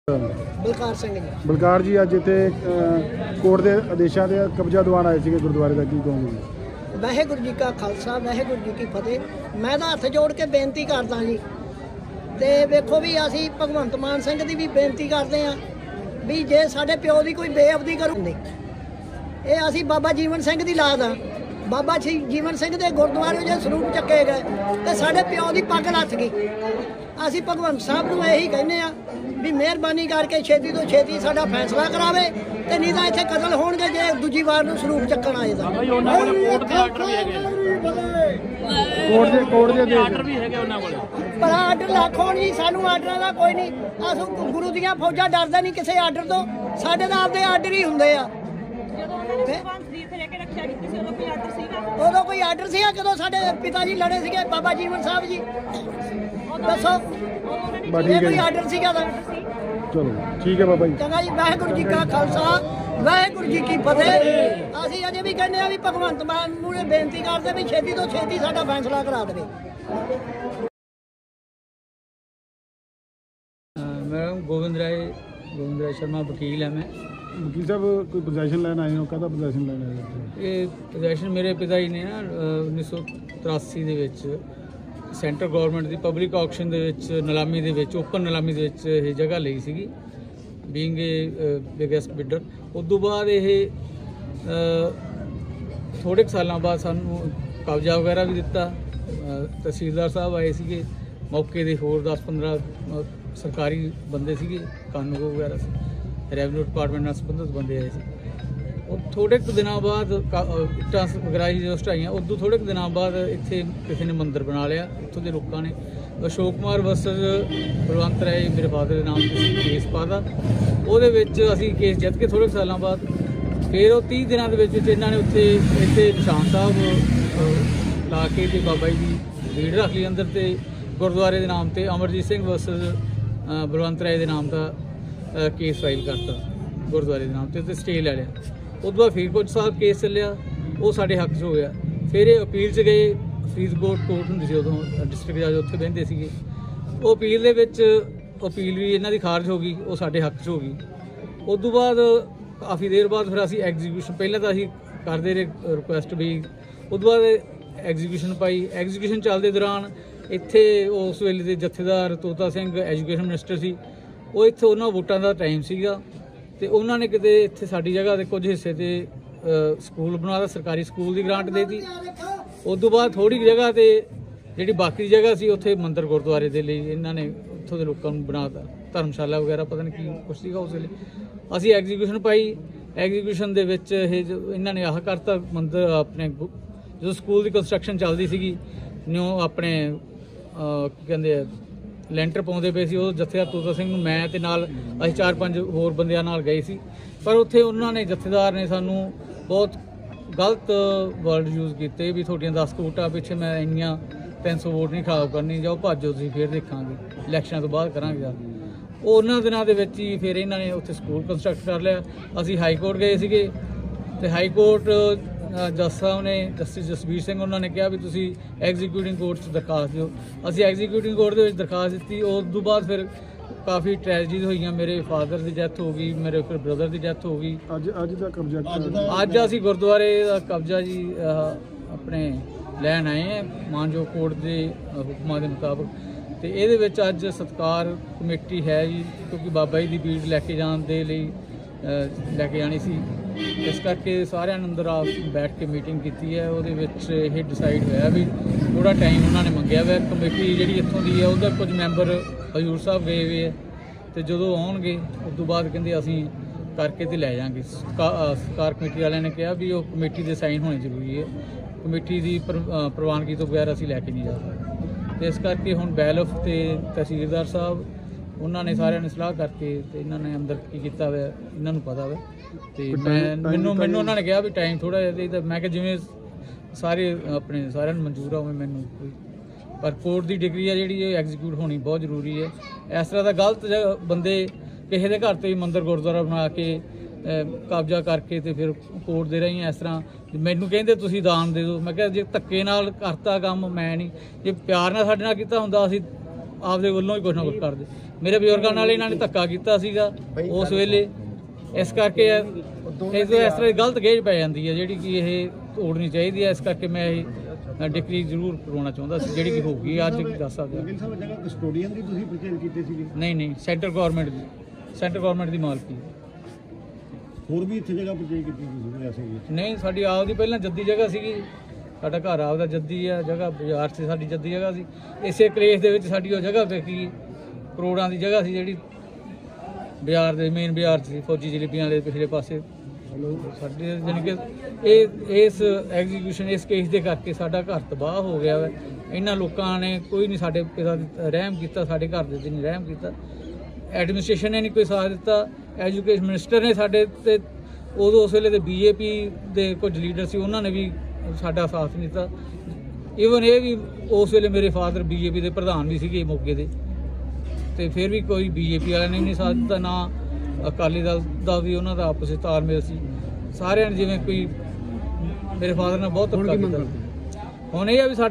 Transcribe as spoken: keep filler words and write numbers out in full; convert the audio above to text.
बलकार सिंह जी। बलकार जी अज इतने कोर्ट के आदेशों से कब्जा दवान आए थे गुरुद्वारे का की कहोगे? वाहेगुरू जी का खालसा वाहेगुरू जी की फतेह। मैं तो हथ जोड़ के बेनती करदा जी, तो वेखो भी असी भगवंत मान सिंह की भी बेनती करते हैं भी जे साडे प्यो की कोई बेअबदी करूँगे, ये असी बाबा जीवन सिंह की लाद हाँ। बाबा जी जीवन सिंह के गुरुद्वारे जो स्वरूप चके गए तो साडे प्यो की पग लथ गई। असी भगवंत साहब को यही कहने भी मेहरबानी करके छेती तो छेती साडा फैसला करावे, ते नहीं तो इत्थे कतल होणगे जे दूजी वार नूं स्वरूप चक्कण आए तां। कोर्ट दे कोर्ट दे आर्डर भी है उन्हां कोल, पर आर्डर लख होण जी, सानूं आर्डरां दा कोई नहीं। अस गुरु दीआं फौजां डरदा नहीं किसी आर्डर तो, साडे तां आपदे आर्डर ही हुंदे आ। उदों कोई आर्डर सीगा जदों साडे पिता जी लड़े सीगे बाबा जीवन साहब जी, दसो ये कोई आर्डर सीगा तां? चलो ठीक है बाबा जी। चंगा जी, वाहेगुरू जी का खालसा वाहेगुरू जी की फतेह। असीं अजे भी कहने भी भगवंत मान नूं बेनती करदे भी छेती तो छेती साडा फैसला करा देवे। मैं गोविंद राय गोविंद राय शर्मा वकील है। मैं वकील साहब कोई पोजेशन लैन आए हो? कहता पोजेशन लैन आए? ये पोजेशन मेरे पिता जी ने ना उन्नीस सौ तरासी ਦੇ ਵਿੱਚ ਸੈਂਟਰ ਗਵਰਨਮੈਂਟ ਦੀ ਪਬਲਿਕ ਆਕਸ਼ਨ ਦੇ ਵਿੱਚ ਨਿਲਾਮੀ ਦੇ ਵਿੱਚ ਓਪਨ ਨਿਲਾਮੀ ਦੇ ਵਿੱਚ ਇਹ ਜਗ੍ਹਾ ਲਈ ਸੀਗੀ, ਬੀਇੰਗ ਏ ਬਿਗੈਸਟ ਬਿਡਰ। ਉਸ ਤੋਂ ਬਾਅਦ ਇਹ ਥੋੜੇ ਸਾਲਾਂ ਬਾਅਦ ਸਾਨੂੰ ਕਬਜ਼ਾ ਵਗੈਰਾ ਵੀ ਦਿੱਤਾ। ਤਹਿਸੀਲਦਾਰ ਸਾਹਿਬ ਆਏ ਸੀਗੇ ਮੌਕੇ ਦੇ, ਹੋਰ ਦਸ ਪੰਦਰਾਂ ਸਰਕਾਰੀ ਬੰਦੇ ਸੀਗੇ, ਕਾਨੂੰਗੋ ਵਗੈਰਾ ਸੀ, ਰੈਵਨਿਊ ਡਿਪਾਰਟਮੈਂਟ ਨਾਲ ਸੰਬੰਧਿਤ ਬੰਦੇ ਆਏ ਸੀ। ਉਹ ਥੋੜੇ ਕੁ ਦਿਨਾਂ ਬਾਅਦ ਇੱਟਾਂ ਵਗੈਰਾ ਜਦੋਂ ਸਟਾਈਆਂ, ਉਦੋਂ ਥੋੜੇ ਕੁ ਦਿਨਾਂ ਬਾਅਦ ਇੱਥੇ ਕਿਸੇ ਨੇ ਮੰਦਿਰ ਬਣਾ ਲਿਆ ਇੱਥੋਂ ਦੇ ਲੋਕਾਂ ਨੇ। ਅਸ਼ੋਕ ਕੁਮਾਰ ਵਰਸਸ ਬਲਵੰਤ ਰਾਏ ਮੇਰੇ ਫਾਦਰ ਦੇ ਨਾਮ 'ਤੇ ਕੇਸ ਪਾਦਾ, ਉਹਦੇ ਵਿੱਚ ਅਸੀਂ ਕੇਸ ਜਿੱਤ ਕੇ ਥੋੜੇ ਸਾਲਾਂ ਬਾਅਦ ਫਿਰ ਉਹ ਤੀਹ ਦਿਨਾਂ ਦੇ ਵਿੱਚ ਵਿੱਚ ਇਹਨਾਂ ਨੇ ਉੱਥੇ ਇੱਥੇ ਨਿਸ਼ਾਨ ਸਾਹਿਬ ਲਾ ਕੇ ਅਤੇ ਬਾਬਾ ਜੀ ਦੀ ਭੀੜ ਰੱਖ ਲਈ ਅੰਦਰ, ਅਤੇ ਗੁਰਦੁਆਰੇ ਦੇ ਨਾਮ 'ਤੇ ਅਮਰਜੀਤ ਸਿੰਘ ਵਰਸਸ ਬਲਵੰਤ ਰਾਏ ਦੇ ਨਾਮ ਦਾ ਕੇਸ ਫਾਈਲ ਕਰਤਾ ਗੁਰਦੁਆਰੇ ਦੇ ਨਾਮ 'ਤੇ, ਅਤੇ ਸਟੇ ਲੈ ਲਿਆ। ਉਸ ਤੋਂ ਬਾਅਦ ਫਰੀਦਕੋਟ ਸਾਹਿਬ ਕੇਸ ਚੱਲਿਆ, ਉਹ ਸਾਡੇ ਹੱਕ 'ਚ ਹੋ ਗਿਆ। ਫਿਰ ਇਹ ਅਪੀਲ 'ਚ ਗਏ, ਫਰੀਦਕੋਟ ਕੋਰਟ ਹੁੰਦੀ ਸੀ ਉਦੋਂ, ਡਿਸਟ੍ਰਿਕਟ ਜੱਜ ਉੱਥੇ ਬਹਿੰਦੇ ਸੀਗੇ। ਉਹ ਅਪੀਲ ਦੇ ਵਿੱਚ ਅਪੀਲ ਵੀ ਇਹਨਾਂ ਦੀ ਖਾਰਜ ਹੋ ਗਈ, ਉਹ ਸਾਡੇ ਹੱਕ 'ਚ ਹੋ ਗਈ। ਉਸ ਤੋਂ ਬਾਅਦ ਕਾਫੀ ਦੇਰ ਬਾਅਦ ਫਿਰ ਅਸੀਂ ਐਗਜ਼ੀਕਿਊਸ਼ਨ, ਪਹਿਲਾਂ ਤਾਂ ਅਸੀਂ ਕਰਦੇ ਰਹੇ ਰਿਕੁਐਸਟ ਵੀ, ਉਸ ਤੋਂ ਬਾਅਦ ਐਗਜ਼ੀਕਿਊਸ਼ਨ ਪਾਈ। ਐਗਜ਼ੀਕਿਊਸ਼ਨ ਚੱਲਦੇ ਦੌਰਾਨ ਇੱਥੇ ਉਸ ਵੇਲੇ ਦੇ ਜਥੇਦਾਰ ਤੋਤਾ ਸਿੰਘ ਐਜੂਕੇਸ਼ਨ ਮਿਨਿਸਟਰ ਸੀ, ਉਹ ਇੱਥੇ ਉਹਨਾਂ ਵੋਟਾਂ ਦਾ ਟਾਈਮ ਸੀਗਾ, ਅਤੇ ਉਹਨਾਂ ਨੇ ਕਿਤੇ ਇੱਥੇ ਸਾਡੀ ਜਗ੍ਹਾ ਦੇ ਕੁਝ ਹਿੱਸੇ 'ਤੇ ਸਕੂਲ ਬਣਾ ਤਾ, ਸਰਕਾਰੀ ਸਕੂਲ ਦੀ ਗ੍ਰਾਂਟ ਦੇ ਦਿੱਤੀ। ਉਸ ਤੋਂ ਬਾਅਦ ਥੋੜ੍ਹੀ ਜਗ੍ਹਾ 'ਤੇ ਜਿਹੜੀ ਬਾਕੀ ਜਗ੍ਹਾ ਸੀ ਉੱਥੇ ਮੰਦਿਰ ਗੁਰਦੁਆਰੇ ਦੇ ਲਈ ਇਹਨਾਂ ਨੇ ਉੱਥੋਂ ਦੇ ਲੋਕਾਂ ਨੂੰ ਬਣਾ ਤਾ, ਧਰਮਸ਼ਾਲਾ ਵਗੈਰਾ ਪਤਾ ਨਹੀਂ ਕੀ ਕੁਛ ਸੀਗਾ ਉਸ ਵੇਲੇ। ਅਸੀਂ ਐਗਜ਼ੀਕਿਊਸ਼ਨ ਪਾਈ, ਐਗਜ਼ੀਕਿਊਸ਼ਨ ਦੇ ਵਿੱਚ ਇਹ ਇਹਨਾਂ ਨੇ ਆਹ ਕਰਤਾ ਮੰਦਿਰ ਆਪਣੇ ਜਦੋਂ ਸਕੂਲ ਦੀ ਕੰਸਟਰਕਸ਼ਨ ਚੱਲਦੀ ਸੀਗੀ, ਨਿਊ ਆਪਣੇ ਕੀ ਕਹਿੰਦੇ ਆ ਲੈਂਟਰ ਪਾਉਂਦੇ ਪਏ ਸੀ, ਉਹ ਜਥੇਦਾਰ ਤੋਤਾ ਸਿੰਘ ਨੂੰ ਮੈਂ ਅਤੇ ਨਾਲ ਅਸੀਂ ਚਾਰ ਪੰਜ ਹੋਰ ਬੰਦਿਆਂ ਨਾਲ ਗਏ ਸੀ, ਪਰ ਉੱਥੇ ਉਹਨਾਂ ਨੇ ਜਥੇਦਾਰ ਨੇ ਸਾਨੂੰ ਬਹੁਤ ਗਲਤ ਵਰਡ ਯੂਜ਼ ਕੀਤੇ ਵੀ ਤੁਹਾਡੀਆਂ ਦਸ ਕੁ ਵੋਟਾਂ ਪਿੱਛੇ ਮੈਂ ਇੰਨੀਆਂ ਤਿੰਨ ਸੌ ਵੋਟ ਨਹੀਂ ਖਰਾਬ ਕਰਨੀ, ਜਾਓ ਭਾਜੋ ਤੁਸੀਂ, ਫਿਰ ਦੇਖਾਂਗੇ ਇਲੈਕਸ਼ਨਾਂ ਤੋਂ ਬਾਅਦ ਕਰਾਂਗੇ। ਉਹ ਉਹਨਾਂ ਦਿਨਾਂ ਦੇ ਵਿੱਚ ਹੀ ਫਿਰ ਇਹਨਾਂ ਨੇ ਉੱਥੇ ਸਕੂਲ ਕੰਸਟਰਕਟ ਕਰ ਲਿਆ। ਅਸੀਂ ਹਾਈ ਕੋਰਟ ਗਏ ਸੀਗੇ, ਅਤੇ ਹਾਈ ਕੋਰਟ ਜੱਜ ਸਾਹਿਬ ਨੇ, ਜਸਟਿਸ ਜਸਬੀਰ ਸਿੰਘ, ਉਹਨਾਂ ਨੇ ਕਿਹਾ ਵੀ ਤੁਸੀਂ ਐਗਜ਼ੀਕਿਊਟਿੰਗ ਕੋਰਟ 'ਚ ਦਰਖਾਸਤ ਦਿਓ। ਅਸੀਂ ਐਗਜ਼ੀਕਿਊਟਿੰਗ ਕੋਰਟ ਦੇ ਵਿੱਚ ਦਰਖਾਸਤ ਦਿੱਤੀ। ਉਸ ਤੋਂ ਬਾਅਦ ਫਿਰ ਕਾਫੀ ਟ੍ਰੈਜਡੀਜ਼ ਹੋਈਆਂ, ਮੇਰੇ ਫਾਦਰ ਦੀ ਡੈਥ ਹੋ ਗਈ, ਮੇਰੇ ਫਿਰ ਬ੍ਰਦਰ ਦੀ ਡੈਥ ਹੋ ਗਈ। ਅੱਜ ਅੱਜ ਦਾ ਕਬਜ਼ਾ ਅੱਜ ਅਸੀਂ ਗੁਰਦੁਆਰੇ ਦਾ ਕਬਜ਼ਾ ਜੀ ਆਪਣੇ ਲੈਣ ਆਏ ਹਾਂ ਮਾਨਯੋਗ ਕੋਰਟ ਦੇ ਹੁਕਮਾਂ ਦੇ ਮੁਤਾਬਕ, ਅਤੇ ਇਹਦੇ ਵਿੱਚ ਅੱਜ ਸਤਿਕਾਰ ਕਮੇਟੀ ਹੈ ਜੀ, ਕਿਉਂਕਿ ਬਾਬਾ ਜੀ ਦੀ ਭੀੜ ਲੈ ਕੇ ਜਾਣ ਦੇ ਲਈ ਲੈ ਕੇ ਜਾਣੀ ਸੀ, ਇਸ ਕਰਕੇ ਸਾਰਿਆਂ ਨੇ ਅੰਦਰ ਆ ਬੈਠ ਕੇ ਮੀਟਿੰਗ ਕੀਤੀ ਹੈ। ਉਹਦੇ ਵਿੱਚ ਇਹ ਡਿਸਾਈਡ ਹੋਇਆ ਵੀ ਥੋੜ੍ਹਾ ਟਾਈਮ ਉਹਨਾਂ ਨੇ ਮੰਗਿਆ ਹੋਇਆ। ਕਮੇਟੀ ਜਿਹੜੀ ਇੱਥੋਂ ਦੀ ਹੈ ਉਹਦਾ ਕੁਝ ਮੈਂਬਰ ਹਜ਼ੂਰ ਸਾਹਿਬ ਗਏ ਹੋਏ ਹੈ, ਅਤੇ ਜਦੋਂ ਆਉਣਗੇ ਉਸ ਤੋਂ ਬਾਅਦ ਕਹਿੰਦੇ ਅਸੀਂ ਕਰਕੇ ਅਤੇ ਲੈ ਜਾਵਾਂਗੇ। ਸਰਕਾਰ ਕਮੇਟੀ ਵਾਲਿਆਂ ਨੇ ਕਿਹਾ ਵੀ ਉਹ ਕਮੇਟੀ ਦੇ ਸਾਈਨ ਹੋਣੇ ਜ਼ਰੂਰੀ ਹੈ, ਕਮੇਟੀ ਦੀ ਪ੍ਰਵਾਨਗੀ ਤੋਂ ਬਗੈਰ ਅਸੀਂ ਲੈ ਕੇ ਨਹੀਂ ਜਾ ਸਕਦੇ। ਅਤੇ ਇਸ ਕਰਕੇ ਹੁਣ ਬੈਲਫ ਅਤੇ ਤਹਿਸੀਲਦਾਰ ਸਾਹਿਬ ਉਹਨਾਂ ਨੇ ਸਾਰਿਆਂ ਨੇ ਸਲਾਹ ਕਰਕੇ ਅਤੇ ਇਹਨਾਂ ਨੇ ਅੰਦਰ ਕੀ ਕੀਤਾ ਹੋਇਆ ਇਹਨਾਂ ਨੂੰ ਪਤਾ ਹੋਇਆ, ਅਤੇ ਮੈਂ ਮੈਨੂੰ ਮੈਨੂੰ ਉਹਨਾਂ ਨੇ ਕਿਹਾ ਵੀ ਟਾਈਮ ਥੋੜ੍ਹਾ ਜਿਹਾ ਚਾਹੀਦਾ। ਮੈਂ ਕਿਹਾ ਜਿਵੇਂ ਸਾਰੇ ਆਪਣੇ ਸਾਰਿਆਂ ਨੂੰ ਮਨਜ਼ੂਰ ਹੋਵੇ ਮੈਨੂੰ ਕੋਈ, ਪਰ ਕੋਰਟ ਦੀ ਡਿਗਰੀ ਆ ਜਿਹੜੀ ਇਹ ਐਗਜ਼ੀਕਿਊਟ ਹੋਣੀ ਬਹੁਤ ਜ਼ਰੂਰੀ ਹੈ। ਇਸ ਤਰ੍ਹਾਂ ਦਾ ਗਲਤ ਬੰਦੇ ਕਿਸੇ ਦੇ ਘਰ 'ਤੇ ਵੀ ਮੰਦਿਰ ਗੁਰਦੁਆਰਾ ਬਣਾ ਕੇ ਕਬਜ਼ਾ ਕਰਕੇ ਅਤੇ ਫਿਰ ਕੋਰਟ ਦੇ ਰਾਹੀਂ ਇਸ ਤਰ੍ਹਾਂ ਮੈਨੂੰ ਕਹਿੰਦੇ ਤੁਸੀਂ ਦਾਨ ਦੇ ਦਿਓ। ਮੈਂ ਕਿਹਾ ਜੇ ਧੱਕੇ ਨਾਲ ਕਰਤਾ ਕੰਮ ਮੈਂ ਨਹੀਂ, ਜੇ ਪਿਆਰ ਨਾਲ ਸਾਡੇ ਨਾਲ ਕੀਤਾ ਹੁੰਦਾ ਅਸੀਂ ਆਪਦੇ ਵੱਲੋਂ ਹੀ ਕੁਛ ਨਾ ਕੁਛ ਕਰਦੇ। ਮੇਰੇ ਬਜ਼ੁਰਗਾਂ ਨਾਲ ਇਹਨਾਂ ਨੇ ਧੱਕਾ ਕੀਤਾ ਸੀਗਾ ਉਸ ਵੇਲੇ, ਇਸ ਕਰਕੇ ਇਹ ਇਸ ਤਰ੍ਹਾਂ ਦੀ ਗਲਤ ਗੇਜ ਪੈ ਜਾਂਦੀ ਹੈ ਜਿਹੜੀ ਕਿ ਇਹ ਤੋੜਨੀ ਚਾਹੀਦੀ ਹੈ। ਇਸ ਕਰਕੇ ਮੈਂ ਇਹ ਡਿਕਰੀ ਜ਼ਰੂਰ ਕਰਵਾਉਣਾ ਚਾਹੁੰਦਾ ਸੀ ਜਿਹੜੀ ਕਿ ਹੋਊਗੀ ਅੱਜ ਦੱਸ ਸਕਦਾ। ਕਸਟੋਡੀਅਨ ਦੀ ਤੁਸੀਂ ਪਰਚੇਜ਼ ਕੀਤੀ ਸੀਗੀ? ਨਹੀਂ ਨਹੀਂ ਸੈਂਟਰ ਗਵਰਨਮੈਂਟ ਦੀ ਸੈਂਟਰ ਗਵਰਨਮੈਂਟ ਦੀ ਮਾਲਕੀ। ਹੋਰ ਵੀ ਇੱਥੇ ਜਗ੍ਹਾ ਪਰਚੇਜ਼ ਕੀਤੀ ਤੁਸੀਂ ਐਸੇ ਵਿੱਚ? ਨਹੀਂ, ਸਾਡੀ ਆਪਦੀ ਪਹਿਲਾਂ ਜੱਦੀ ਜਗ੍ਹਾ ਸੀਗੀ, ਸਾਡਾ ਘਰ ਆਪਦਾ ਜੱਦੀ ਆ ਜਗ੍ਹਾ, ਬਾਜ਼ਾਰ 'ਚ ਸਾਡੀ ਜੱਦੀ ਜਗ੍ਹਾ ਸੀ। ਇਸੇ ਕਲੇਸ਼ ਦੇ ਵਿੱਚ ਸਾਡੀ ਉਹ ਜਗ੍ਹਾ ਵਿਕੀ, ਕਰੋੜਾਂ ਦੀ ਜਗ੍ਹਾ ਸੀ ਜਿਹੜੀ ਬਾਜ਼ਾਰ ਦੇ ਮੇਨ ਬਾਜ਼ਾਰ 'ਚ ਸੀ, ਫੌਜੀ ਜਲੇਬੀਆਂ ਵਾਲੇ ਪਿਛਲੇ ਪਾਸੇ। ਸਾਡੇ ਜਾਣੀ ਕਿ ਇਹ ਇਸ ਐਗਜ਼ੀਕਿਊਸ਼ਨ ਇਸ ਕੇਸ ਦੇ ਕਰਕੇ ਸਾਡਾ ਘਰ ਤਬਾਹ ਹੋ ਗਿਆ ਵਾ। ਇਹਨਾਂ ਲੋਕਾਂ ਨੇ ਕੋਈ ਨਹੀਂ ਸਾਡੇ ਪਿਤਾ ਰਹਿਮ ਕੀਤਾ, ਸਾਡੇ ਘਰ ਦੇ ਨਹੀਂ ਰਹਿਮ ਕੀਤਾ, ਐਡਮਿਨਿਸਟ੍ਰੇਸ਼ਨ ਨੇ ਨਹੀਂ ਕੋਈ ਸਾਥ ਦਿੱਤਾ, ਐਜੂਕੇਸ਼ਨ ਮਿਨਿਸਟਰ ਨੇ ਸਾਡੇ ਤੇ ਉਦੋਂ ਉਸ ਵੇਲੇ ਦੇ ਬੀਜੇਪੀ ਦੇ ਕੁਝ ਲੀਡਰ ਸੀ ਉਹਨਾਂ ਨੇ ਵੀ ਸਾਡਾ ਸਾਥ ਨਹੀਂ ਦਿੱਤਾ। ਈਵਨ ਇਹ ਵੀ ਉਸ ਵੇਲੇ ਮੇਰੇ ਫਾਦਰ ਬੀਜੇਪੀ ਦੇ ਪ੍ਰਧਾਨ ਵੀ ਸੀਗੇ ਮੌਕੇ ਦੇ, ਤੇ ਫਿਰ ਵੀ ਕੋਈ ਬੀਜੇਪੀ ਵਾਲਿਆਂ ਨੇ ਨਹੀਂ ਸਾਥ ਦਿੱਤਾ, ਨਾ ਅਕਾਲੀ ਦਲ ਦਾ ਵੀ ਉਹਨਾਂ ਦਾ ਆਪਸ ਵਿੱਚ ਤਾਲਮੇਲ ਸੀ। ਸਾਰਿਆਂ ਨੇ ਜਿਵੇਂ ਕੋਈ ਮੇਰੇ ਫਾਦਰ ਨਾਲ ਬਹੁਤ ਧੱਕਾ ਕੀਤਾ। ਹੁਣ ਇਹ ਆ ਵੀ